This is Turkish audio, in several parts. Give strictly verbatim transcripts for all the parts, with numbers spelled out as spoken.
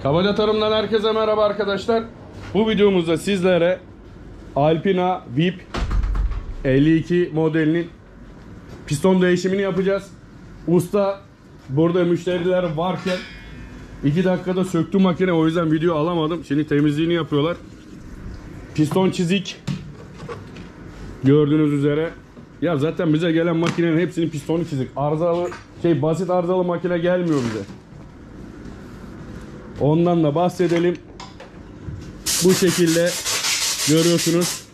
Kabaca Tarım'dan herkese merhaba arkadaşlar. Bu videomuzda sizlere Alpina V I P elli iki modelinin piston değişimini yapacağız. Usta burada müşteriler varken iki dakikada söktü makine, o yüzden video alamadım. Şimdi temizliğini yapıyorlar. Piston çizik gördüğünüz üzere. Ya zaten bize gelen makinenin hepsinin pistonu çizik. Arızalı şey basit arızalı makine gelmiyor bize. Ondan da bahsedelim. Bu şekilde görüyorsunuz.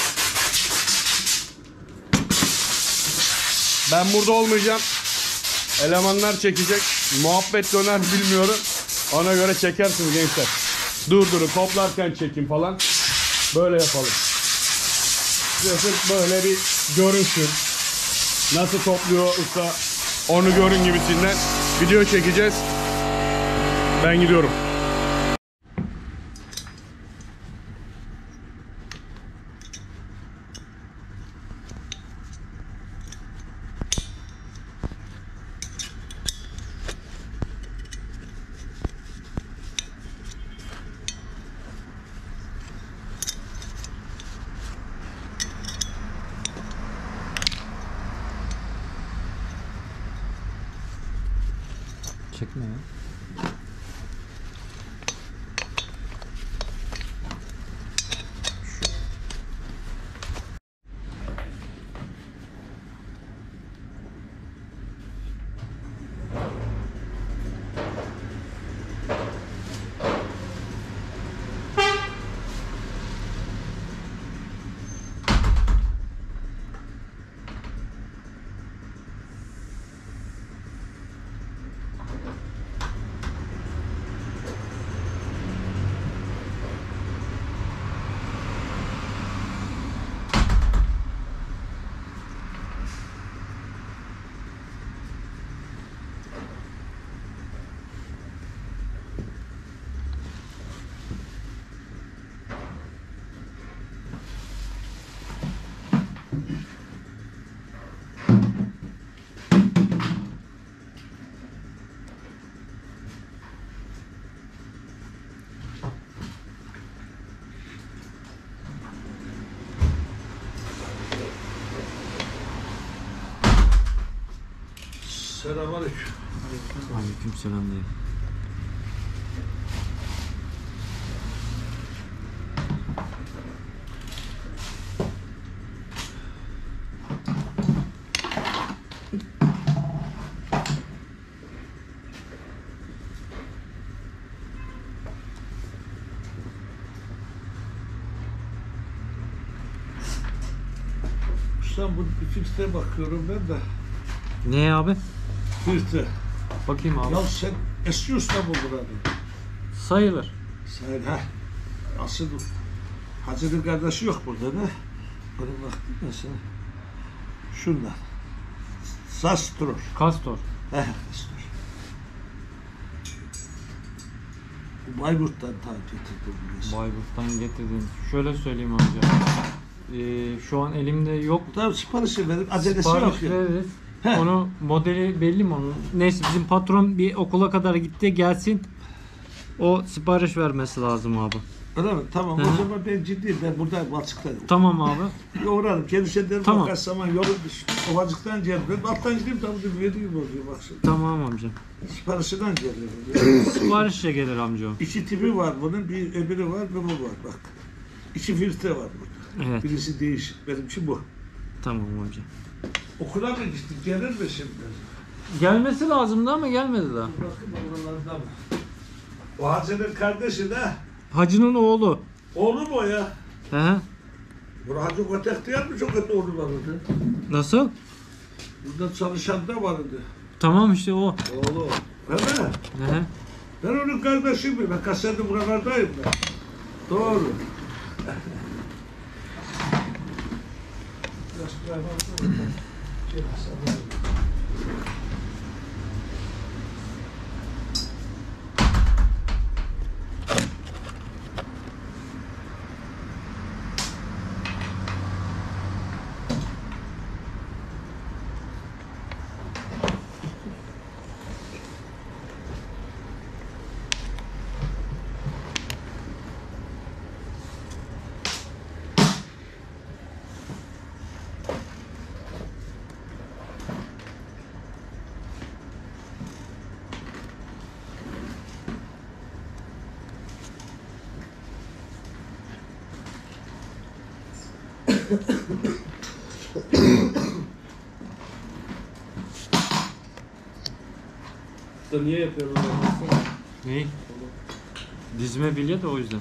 Ben burada olmayacağım. Elemanlar çekecek. Muhabbet döner bilmiyorum. Ona göre çekersiniz gençler. Durdurun, toplarken çekin falan. Böyle yapalım. Sırf böyle bir görünsün. Nasıl topluyor usta, onu görün gibisinden video çekeceğiz. Ben gidiyorum. Çekme ya. Selamünaleyküm. Aleykümselam dayı. Ustam bu filtre bakıyorum ben de. Ne abi? Filtre. Bakayım abi. Ya sen eski usta bu buranın. Sayılır. Sen ha. Asıl Hacı'nın kardeşi yok burada ne? Benim vaktim mesela. Şundan. Sastro. Kastor. Heh, Sastro. Bu Bayburt'tan ta getirdim burası. Bayburt'tan getirdim. Şöyle söyleyeyim amca. Ee, şu an elimde yok. Tamam siparişi verip acelesi Sipariş yok ya. veririz. Heh. Onu modeli belli mi onun? Neyse bizim patron bir okula kadar gitti, gelsin. O sipariş vermesi lazım abi. Öyle mi? Tamam Hı hı. o zaman ben ciddiyim. Ben burada Balçık'tayım. Tamam abi. Bir uğrarım. Kendisi derim Tamam. fakat zaman yolu Ovacık'tan geldim. Ben alttan gideyim tabii vereyim oluyor baksana. Tamam amca. Siparişinden geliyor. Siparişle gelir amca o. İki tipi var bunun. Bir öbürü var, bir bu var bak. İki filtre var burada. Evet. Birisi değişik. Benimki bu. Tamam amca. Okula mı gittin? Gelir mi şimdi? Gelmesi lazımdı ama gelmedi daha. Bakın oralarda mı? O Hacı'nın kardeşi de. Hacı'nın oğlu. Oğlu mu o ya? He he. Bu Hacı Kotek diyor mu? Çok kötü oğlu vardı. Nasıl? Burada çalışan da vardı. Tamam işte o. Oğlu. Öyle mi? He he. Ben onun kardeşiyim. Ben kaserde buralardayım ben. Doğru. Niye yapıyorsun onu? Ne? Dizme bilye de o yüzden.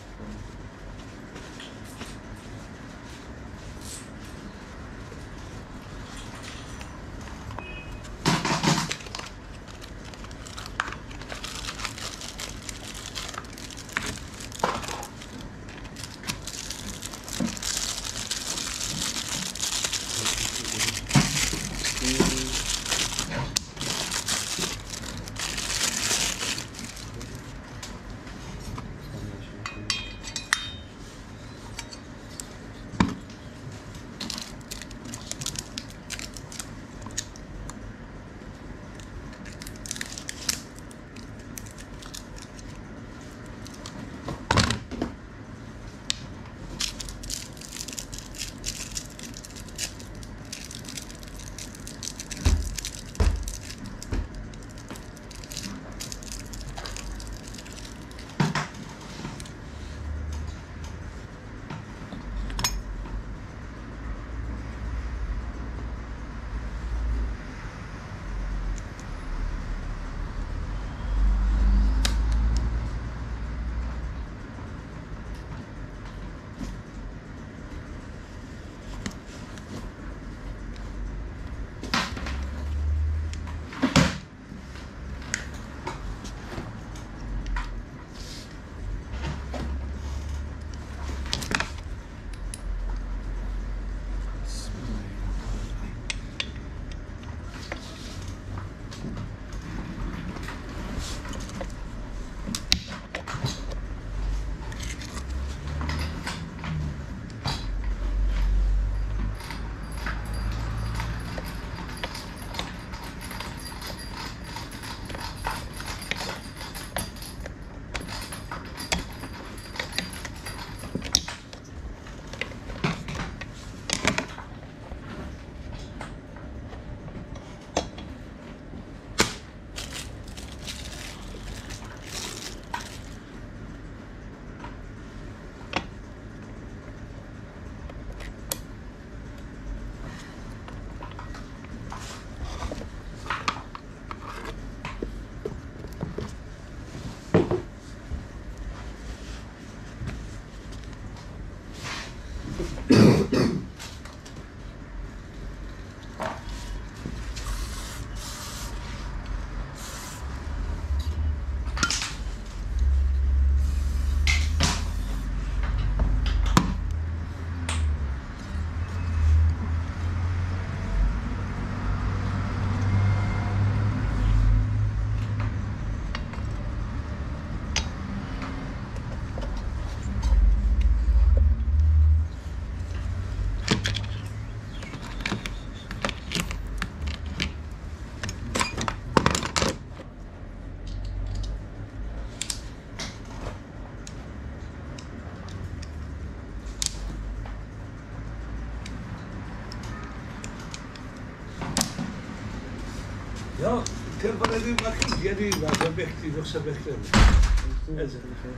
Ya telefon edeyim bakayım geleyim ben, ben bekleyeyim yoksa beklerim. Evet.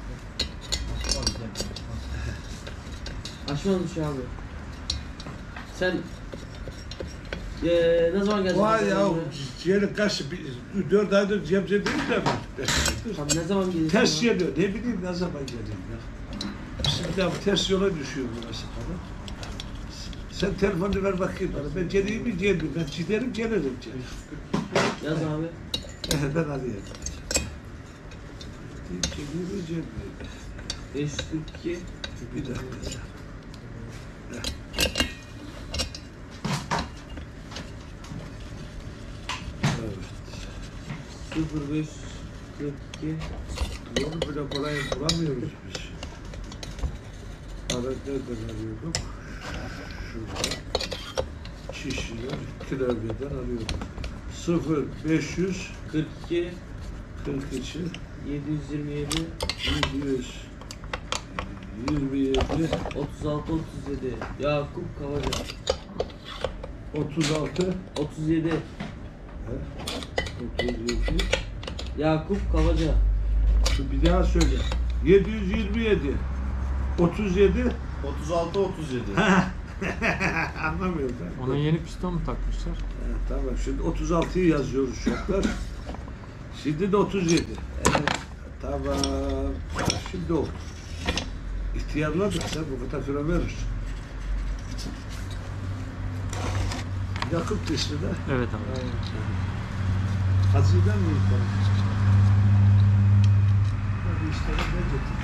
Aşmamış abi. Sen eee ne zaman geleceksin? Vay ya, ciğerin kaç, bir- dört aydır cebce değil de ben. Abi ne zaman geleceksin? Ters geliyor, ne bileyim ne zaman geleyim ya. Şimdi abi ters yola düşüyor burası falan. Sen telefonu ver bakayım bana, ben geleyim mi gelmeyeyim, ben giderim gelirim. Yaz abi. Evet, ben arayayım. Geleyim mi gelmeyeyim. beş yüz kırk iki. Bir dakika. Evet. sıfır beş kırk iki. Yolu bile kolay bulamıyoruz biz. Arada nereden arıyorduk? Şurada. Çişliler, klavyeden arıyorduk. sıfır beş yüz kırk iki. kırk iki yedi yüz yirmi yedi. yedi yüz yirmi yedi otuz altı otuz yedi. Yakup Kavaca. otuz altı otuz yedi. otuz yedi. Yakup Kavaca. Bir daha söyle. yedi yüz yirmi yedi otuz yedi otuz altı otuz yedi. Anlamıyorum ben. Ona yeni piston mu takmışlar? Evet, tamam şimdi otuz altıyı yazıyoruz çocuklar. Şimdi de otuz yedi. Evet. Tamam. Şimdi oldu. İhtiyarladık sen bu kadar fren verirsin. Yakup ismi de. Evet abi. Hazine mi? Hadi işte ne getirdik?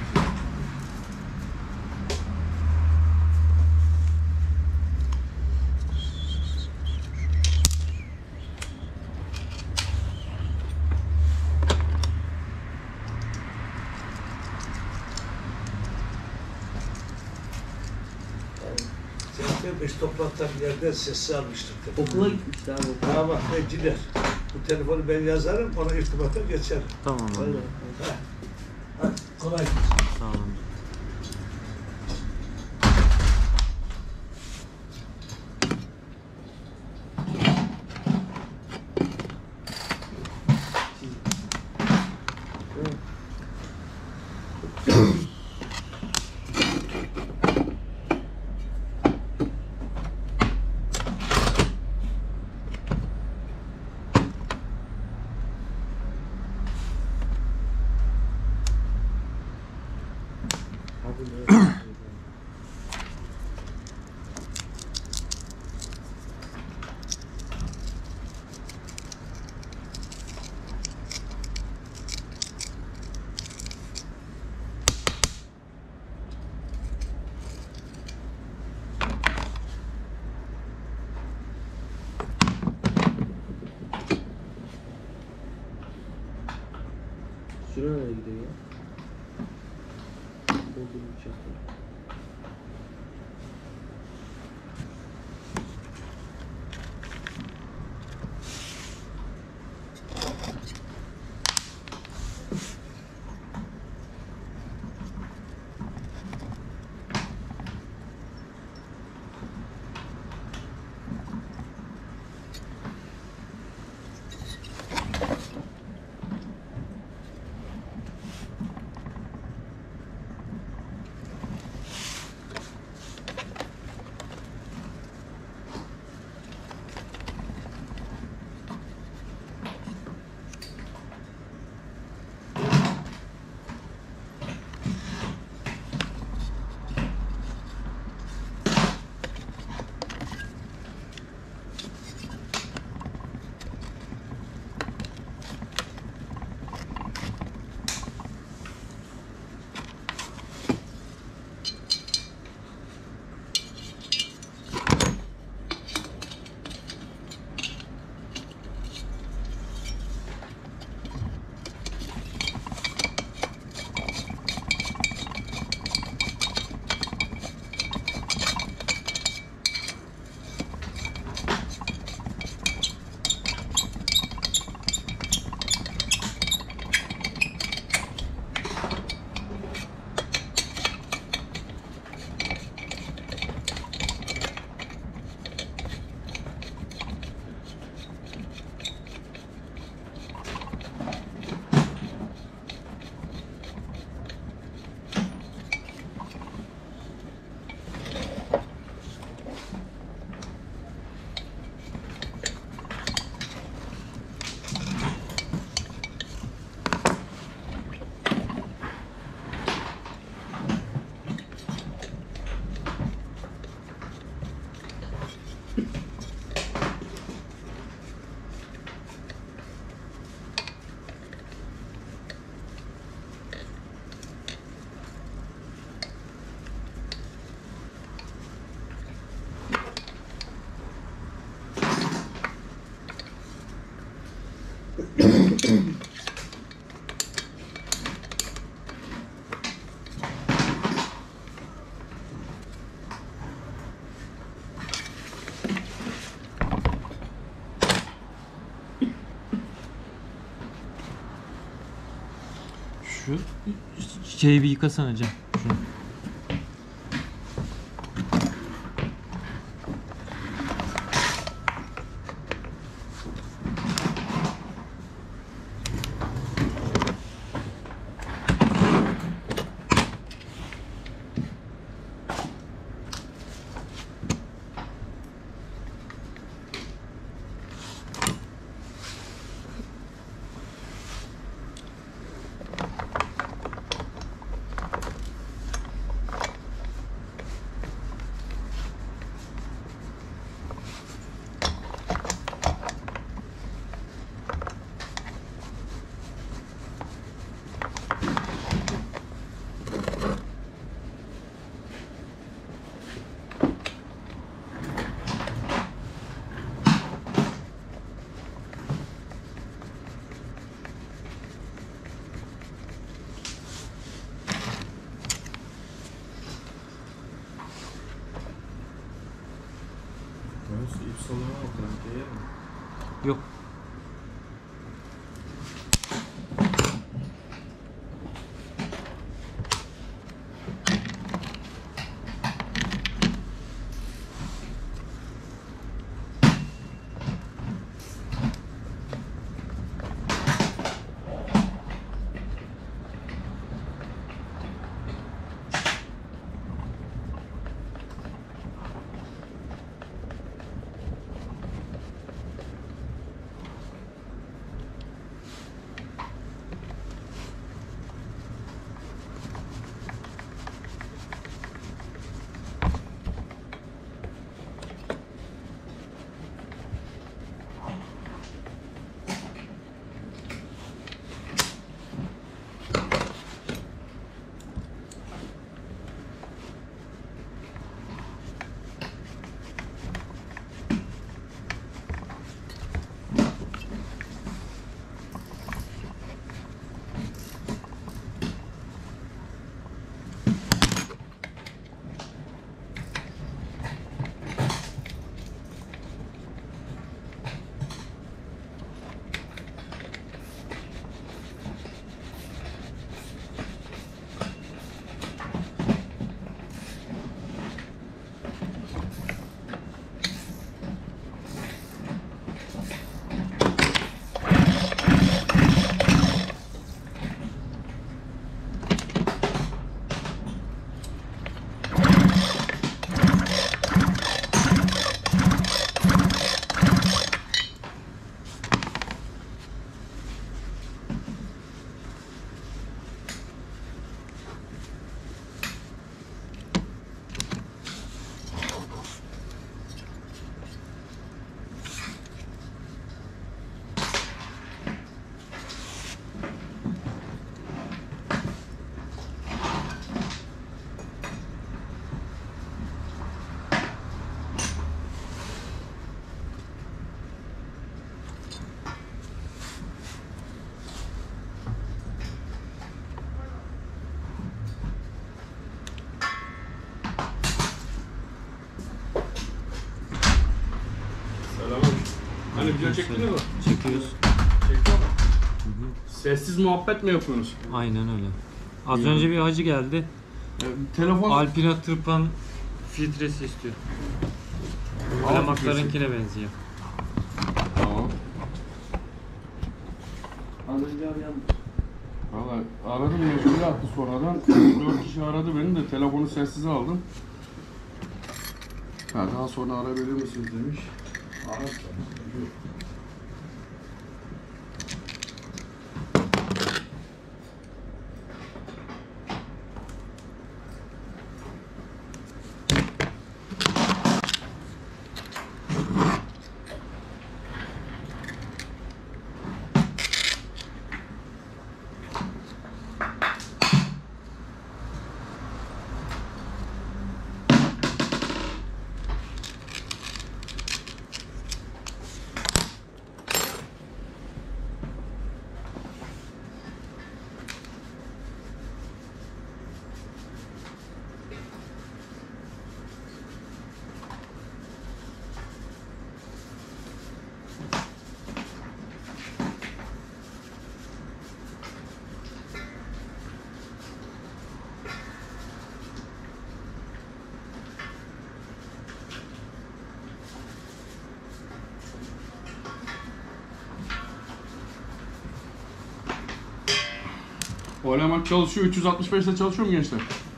Sen beş toplantıdan bir yerden sessiz almıştım. Okula gitmişti abi okula. Ha bak ben gider. Bu telefonu ben yazarım, ona irtibata geçerim. Tamam abi. Aynen. Ha. Hadi kolay gelsin. Sağ olun. Süre nereye gidiyor ya? Doldurmuş uçaklar. Şu şeyi bir yıkasana Cem. Şunu. Güç salonu bakalım diye mi? Yok. Hani video çektiniz mi? Çekiyoruz. Çekiyor mu? Sessiz muhabbet mi yapıyorsunuz? Aynen öyle. Az önce bir hacı geldi. Ee, telefon... Alpina tırpan filtresi istiyor. Hava Alamaklarınkine benziyor. Tamam. Az önce arayan Valla aradım, meşgule attı sonradan. Dört kişi aradı beni de telefonu sessize aldım. Ha, daha sonra arayabilir misiniz demiş. Ara. O eleman çalışıyor. üç yüz altmış beşte çalışıyor mu gençler?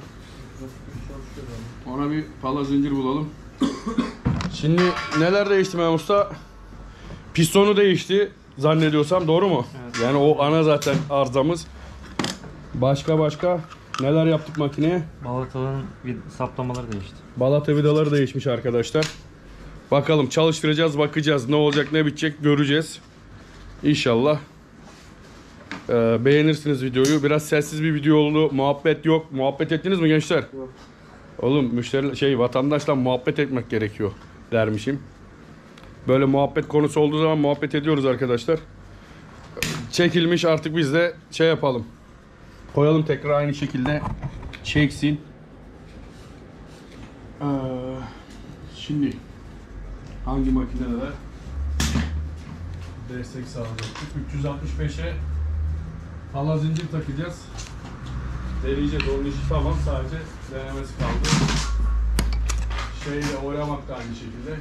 Ona bir pala zincir bulalım. Şimdi neler değişti Mehmet Usta? Pistonu değişti zannediyorsam, doğru mu? Evet. Yani o ana zaten arızamız. Başka başka neler yaptık makineye? Balataların bir saplamaları değişti. Balata vidaları değişmiş arkadaşlar. Bakalım, çalıştıracağız, bakacağız. Ne olacak, ne bitecek göreceğiz. İnşallah. Ee, beğenirsiniz videoyu. Biraz sessiz bir video oldu. Muhabbet yok. Muhabbet ettiniz mi gençler? Yok. Oğlum müşteri şey vatandaşla muhabbet etmek gerekiyor dermişim. Böyle muhabbet konusu olduğu zaman muhabbet ediyoruz arkadaşlar. Çekilmiş, artık biz de şey yapalım. Koyalım tekrar aynı şekilde çeksin. Ee, şimdi hangi makinelere destek sağlayacaktık. üç yüz altmış beşe hala zincir takacağız. Deneyeceğiz. Onun işi tamam. Sadece denemesi kaldı. Şeyle oynamak da aynı şekilde.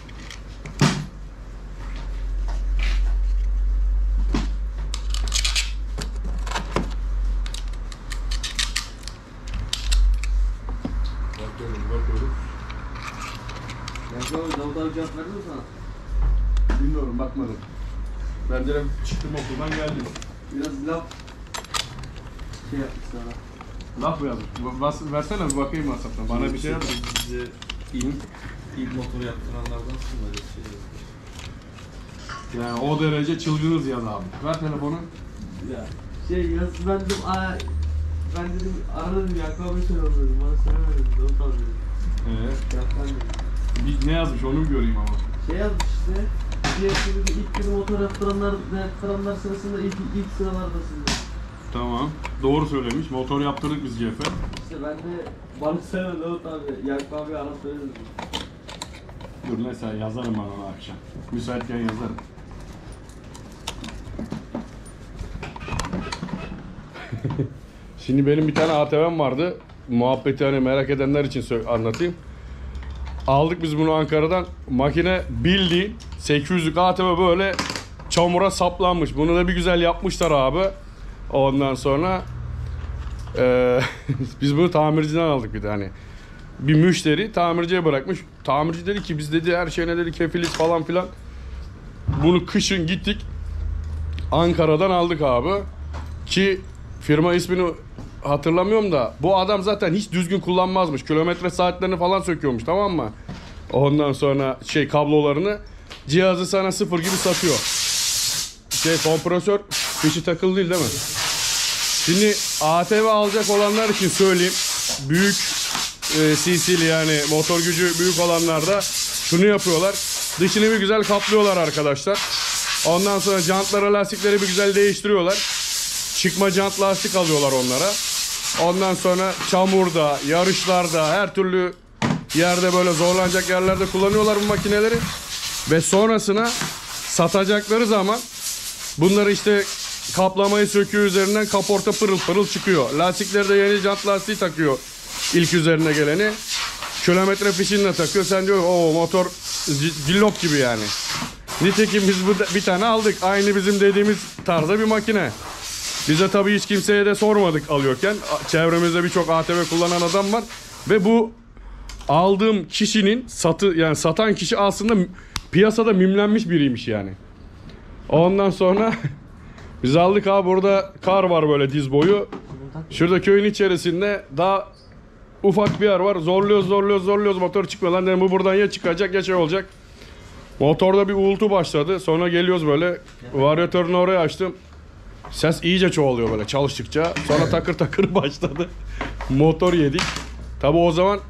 Bakıyorum, bakıyorum. Yakup abi Davut abi cevap verdi mi sana? Bilmiyorum, bakmadım. Ben direkt çıktım okuldan geldim. Biraz laf şey yapmış sana. Laf mı yazmış? Bas, versene bir bakayım WhatsApp'tan. Bana bir şey yap. Bize ilk, ilk motor yaptıranlardansın böyle bir şey yazmış. Yani o derece çılgınız ya abi. Ver telefonu. Ya şey yaz ben dedim aa ben dedim aradım Yakup abi söylüyorum dedim. Bana söylemedim Davut abi dedim. Ee, Yaptan dedim. bir, ne yazmış onu göreyim ama. Şey yazmış işte. Diğer türlü ilk günü motor yaptıranlar, yaptıranlar sırasında ilk, ilk sıralardasın dedi. Tamam. Doğru söylemiş. Motor yaptırdık biz G F. İşte ben de bana söyleme Davut abi. Yakup abi ara söyledim. Dur mesela yazarım ben onu akşam. Müsaitken yazarım. Şimdi benim bir tane A T V'm vardı. Muhabbeti hani merak edenler için sö- anlatayım. Aldık biz bunu Ankara'dan. Makine bildiğin sekiz yüzlük A T V böyle çamura saplanmış. Bunu da bir güzel yapmışlar abi. Ondan sonra eee biz bunu tamirciden aldık bir de hani. Bir müşteri tamirciye bırakmış. Tamirci dedi ki biz dedi her şeyine dedi kefiliz falan filan. Bunu kışın gittik. Ankara'dan aldık abi. Ki firma ismini hatırlamıyorum da bu adam zaten hiç düzgün kullanmazmış. Kilometre saatlerini falan söküyormuş, tamam mı? Ondan sonra şey kablolarını, cihazı sana sıfır gibi satıyor. Şey kompresör fişi takılı değil değil mi? Şimdi A T V alacak olanlar için söyleyeyim. Büyük e, C C'li yani motor gücü büyük olanlarda şunu yapıyorlar. Dışını bir güzel kaplıyorlar arkadaşlar. Ondan sonra jantlara, lastikleri bir güzel değiştiriyorlar. Çıkma jant lastik alıyorlar onlara. Ondan sonra çamurda, yarışlarda, her türlü yerde böyle zorlanacak yerlerde kullanıyorlar bu makineleri. Ve sonrasına satacakları zaman bunları işte kaplamayı söküyor, üzerinden kaporta pırıl pırıl çıkıyor. Lastikleri de yeni jant lastiği takıyor ilk üzerine geleni. Kilometre fişini takıyor. Sen diyor o motor cillop gibi yani. Nitekim biz bu bir tane aldık. Aynı bizim dediğimiz tarzda bir makine. Bize tabii hiç kimseye de sormadık alıyorken. Çevremizde birçok A T V kullanan adam var. Ve bu aldığım kişinin satı yani satan kişi aslında piyasada mimlenmiş biriymiş yani. Ondan sonra biz aldık abi, burada kar var böyle diz boyu. Şurada köyün içerisinde daha ufak bir yer var. Zorluyoruz zorluyoruz zorluyoruz, motor çıkmıyor. Lan dedim bu buradan ya çıkacak ya şey olacak. Motorda bir uğultu başladı. Sonra geliyoruz böyle. Varyatörünü oraya açtım. Ses iyice çoğalıyor böyle çalıştıkça. Sonra takır takır başladı. Motor yedik. Tabi o zaman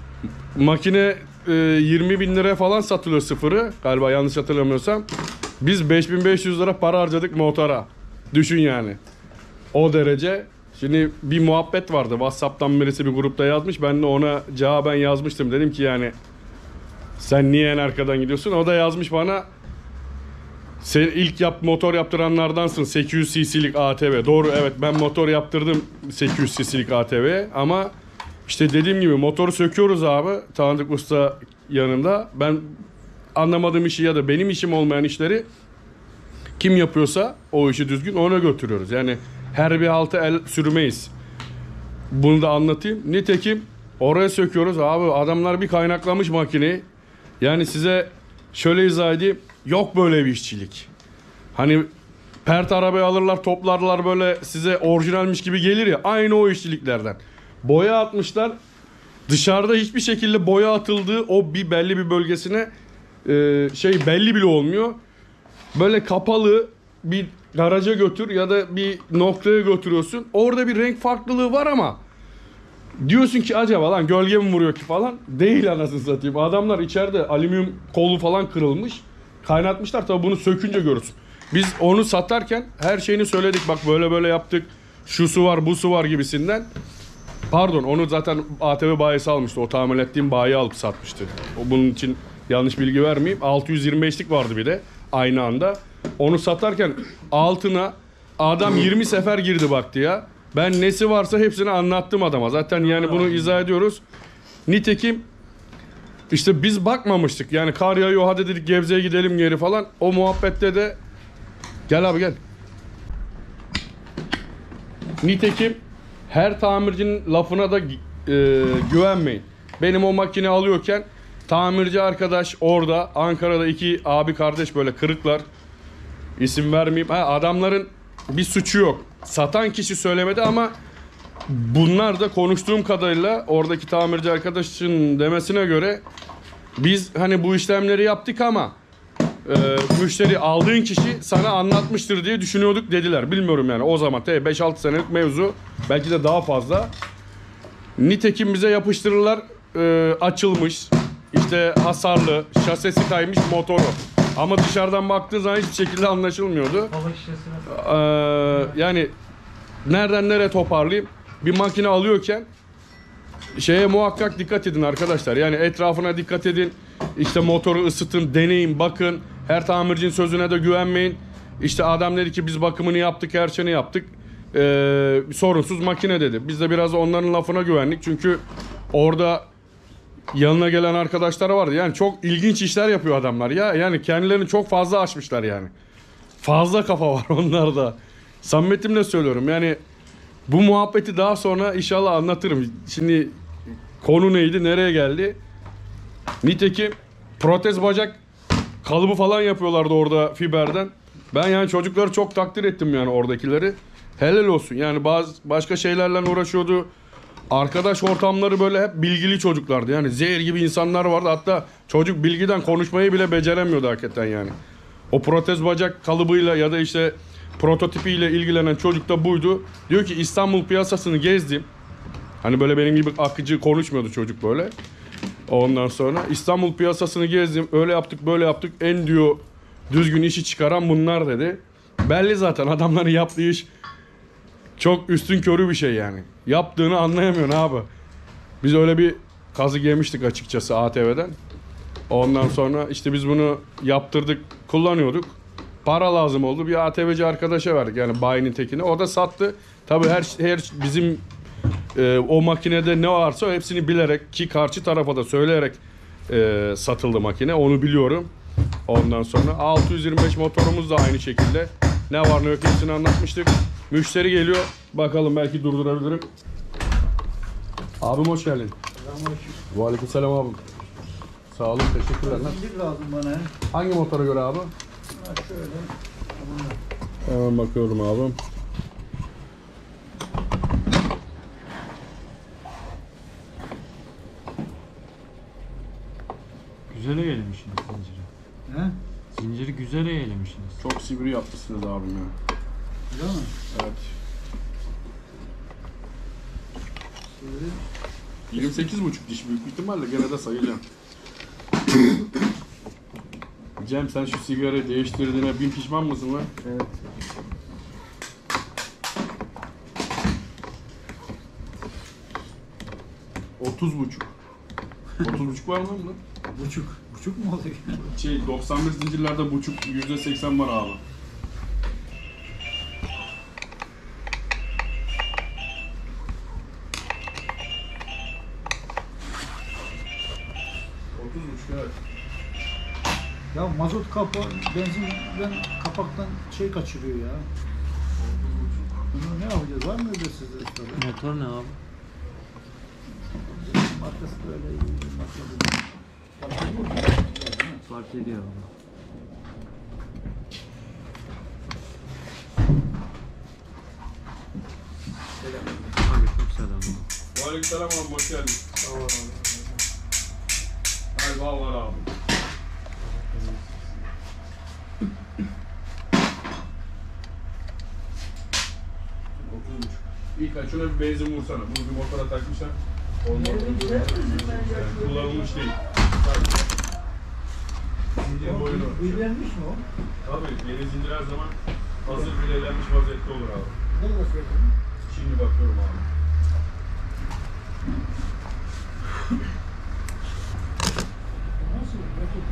makine e, yirmi bin liraya falan satılıyor sıfırı. Galiba yanlış hatırlamıyorsam. Biz beş bin beş yüz lira para harcadık motora. Düşün yani. O derece. Şimdi bir muhabbet vardı. WhatsApp'tan birisi bir grupta yazmış. Ben de ona cevaben yazmıştım. Dedim ki yani sen niye en arkadan gidiyorsun? O da yazmış bana. Sen ilk yap motor yaptıranlardansın, sekiz yüz cc'lik A T V. Doğru, evet, ben motor yaptırdım sekiz yüz cc'lik A T V. Ama işte dediğim gibi motoru söküyoruz abi. Tanıdık usta yanında. Ben anlamadığım işi ya da benim işim olmayan işleri kim yapıyorsa o işi düzgün ona götürüyoruz. Yani her bir halta el sürmeyiz. Bunu da anlatayım. Nitekim oraya söküyoruz abi. Adamlar bir kaynaklamış makineyi. Yani size şöyle izah edeyim. Yok böyle bir işçilik. Hani pert arabayı alırlar, toplarlar, böyle size orijinalmiş gibi gelir ya. Aynı o işçiliklerden. Boya atmışlar. Dışarıda hiçbir şekilde boya atıldığı o bir belli bir bölgesine e, şey belli bile olmuyor. Böyle kapalı bir garaja götür ya da bir noktaya götürüyorsun. Orada bir renk farklılığı var ama diyorsun ki acaba lan gölge mi vuruyor ki falan. Değil anasını satayım. Adamlar içeride alüminyum kolu falan kırılmış. Kaynatmışlar, tabi bunu sökünce görürsün. Biz onu satarken her şeyini söyledik. Bak böyle böyle yaptık. Şu su var, bu su var gibisinden. Pardon, onu zaten A T V bayisi almıştı. O tamir ettiğim bayi alıp satmıştı. O bunun için Yanlış bilgi vermeyeyim. altı yüz yirmi beşlik vardı bir de aynı anda. Onu satarken altına adam yirmi sefer girdi baktı ya. Ben nesi varsa hepsini anlattım adama. Zaten yani bunu izah ediyoruz. Nitekim işte biz bakmamıştık. Yani kar yağıyor, hadi dedik Gebze'ye gidelim geri falan. O muhabbette de gel abi gel. Nitekim her tamircinin lafına da e, güvenmeyin. Benim o makine alıyorken tamirci arkadaş orada Ankara'da iki abi kardeş böyle kırıklar. İsim vermeyeyim. Ha, adamların bir suçu yok. Satan kişi söylemedi ama bunlar da konuştuğum kadarıyla oradaki tamirci arkadaşın demesine göre biz hani bu işlemleri yaptık ama e, müşteri aldığın kişi sana anlatmıştır diye düşünüyorduk dediler. Bilmiyorum yani o zaman tabii beş altı senelik mevzu, belki de daha fazla. Nitekim bize yapıştırırlar e, açılmış, işte hasarlı, şasesi kaymış motoru. Ama dışarıdan baktığın zaman hiçbir şekilde anlaşılmıyordu. Ee, yani nereden nereye toparlayayım? Bir makine alıyorken şeye muhakkak dikkat edin arkadaşlar. Yani etrafına dikkat edin. İşte motoru ısıtın, deneyin, bakın. Her tamircinin sözüne de güvenmeyin. İşte adam dedi ki biz bakımını yaptık, her şeyini yaptık. Ee, sorunsuz makine dedi. Biz de biraz onların lafına güvendik. Çünkü orada yanına gelen arkadaşlar vardı. Yani çok ilginç işler yapıyor adamlar ya. Yani kendilerini çok fazla aşmışlar yani. Fazla kafa var onlarda. Samimiyetimle söylüyorum. Yani bu muhabbeti daha sonra inşallah anlatırım. Şimdi konu neydi, nereye geldi? Nitekim protez bacak kalıbı falan yapıyorlardı orada fiberden. Ben yani çocukları çok takdir ettim yani oradakileri. Helal olsun. Yani bazı başka şeylerle uğraşıyordu. Arkadaş ortamları böyle hep bilgili çocuklardı. Yani zehir gibi insanlar vardı. Hatta çocuk bilgiden konuşmayı bile beceremiyordu hakikaten yani. O protez bacak kalıbıyla ya da işte prototipiyle ilgilenen çocuk da buydu. Diyor ki İstanbul piyasasını gezdim. Hani böyle benim gibi akıcı konuşmuyordu çocuk böyle. Ondan sonra İstanbul piyasasını gezdim. Öyle yaptık, böyle yaptık. En diyor düzgün işi çıkaran bunlar dedi. Belli zaten adamların yaptığı iş çok üstün körü bir şey yani. Yaptığını anlayamıyorsun abi. Biz öyle bir kazık yemiştik açıkçası A T V'den. Ondan sonra işte biz bunu yaptırdık, kullanıyorduk. Para lazım oldu. Bir A T V'ci arkadaşa verdik yani bayinin tekini. O da sattı. Tabii her her bizim e, o makinede ne varsa hepsini bilerek ki karşı tarafa da söyleyerek e, satıldı makine. Onu biliyorum. Ondan sonra altı yüz yirmi beş motorumuz da aynı şekilde. Ne var ne yok hepsini anlatmıştık. Müşteri geliyor. Bakalım belki durdurabilirim. Abim hoş geldin. Selamünaleyküm. Aleykümselam abim. Sağ olun, teşekkürler. Zincir lazım bana. Hangi motora göre abi? Ha, şöyle. Hemen bakıyorum abim. Güzel eğlemişsiniz zinciri. He? Zinciri güzel eğlemişsiniz. Çok sivri yapmışsınız abim ya. Güzel mi? Evet. Şöyle. yirmi sekiz buçuk diş büyük ihtimalle gene de sayacağım. Cem sen şu sigarayı değiştirdiğine bin pişman mısın lan? Evet. otuz buçuk. otuz buçuk var mı lan? Buçuk. Buçuk mu oldu? Şey doksan bir zincirlerde buçuk yüzde seksen var abi. otuz buçuk evet. Ya mazot kapı, benzinden kapaktan şey kaçırıyor ya. Bunu ne yapacağız? Var mı öyle sizde üstada? Motor ne abi? Markası böyle iyi bir marka. Fark ediyor mu? Fark ediyor abi. Aleykümselam. Aleykümselam abi hoş geldin. Sağ ol abi. Galiba var abi. otuz buçuk. İlk ay şuna bir benzin vursana. Bunu bir motora takmışlar. Olmaz. Yani kullanılmış değil. Zincirin boyunu. Büyülenmiş mi o? Tabii yeni zincir her zaman hazır bilelenmiş vaziyette olur abi. Ne kadar söyledin? Şimdi bakıyorum abi. Nasıl? Belki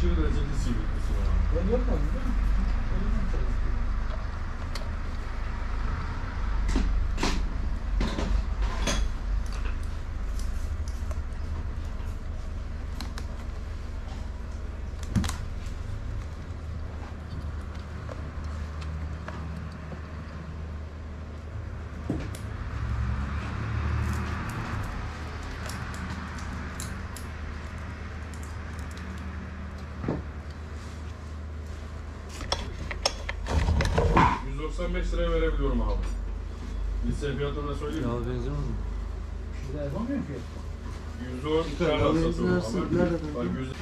aşırı derecede sivriltisi var. Ben yapmadım değil mi? Elimden çalıştım. yüz doksan beş liraya verebiliyorum abi. Lise fiyatını da söyleyeyim mi? Yağ benzin mi? Sizde yapamıyor ki. yüz on dışarıdan Benzin satıyorum arası abi. nerede Bak kanka? yüz...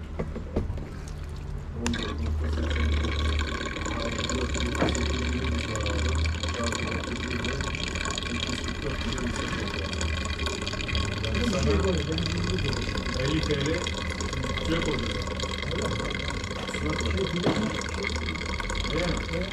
elli T L şey koyuyor. Öyle mi?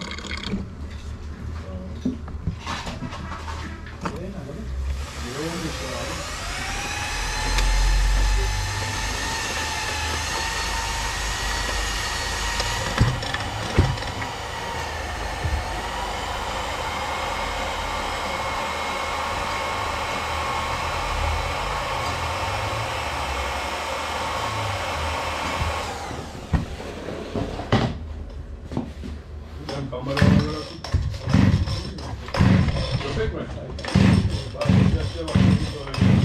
Sen kameralara tut. Köpek mi? Bak, yaşlıya bak, sonra gel.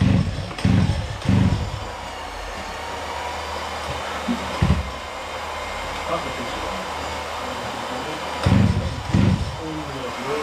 Bak bakayım şuraya. On lira yapıyor.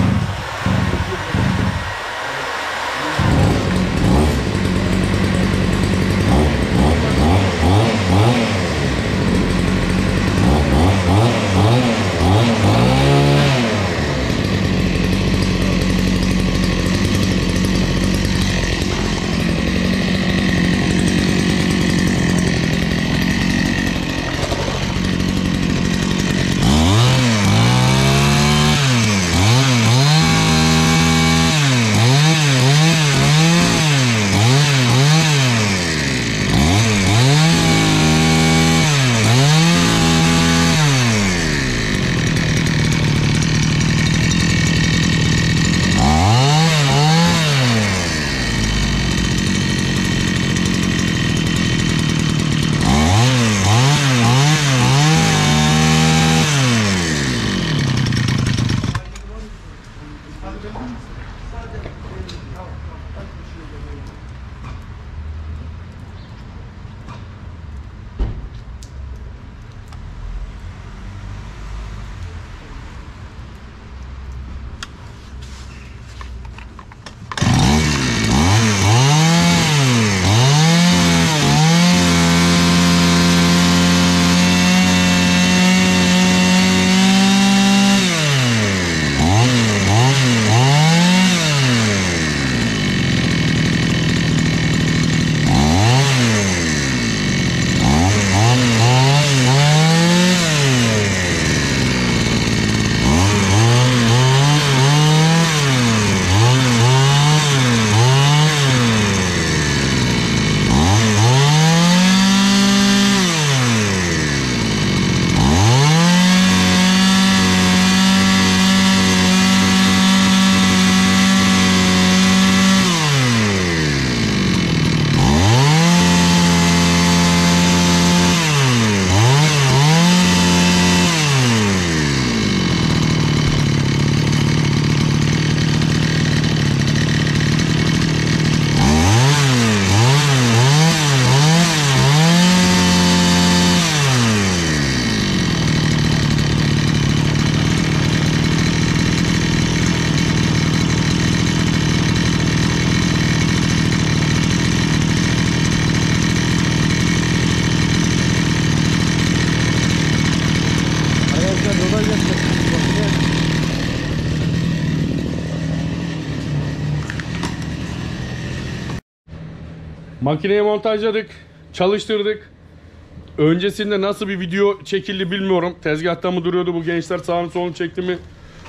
Makineyi montajladık, çalıştırdık. Öncesinde nasıl bir video çekildi bilmiyorum. Tezgahta mı duruyordu bu gençler, sağını solunu çekti mi?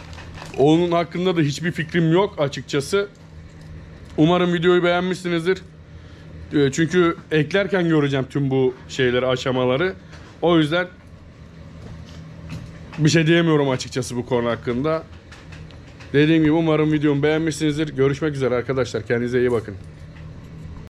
Onun hakkında da hiçbir fikrim yok açıkçası. Umarım videoyu beğenmişsinizdir. E, Çünkü eklerken göreceğim tüm bu şeyleri, aşamaları. O yüzden bir şey diyemiyorum açıkçası bu konu hakkında. Dediğim gibi umarım videomu beğenmişsinizdir. Görüşmek üzere arkadaşlar. Kendinize iyi bakın.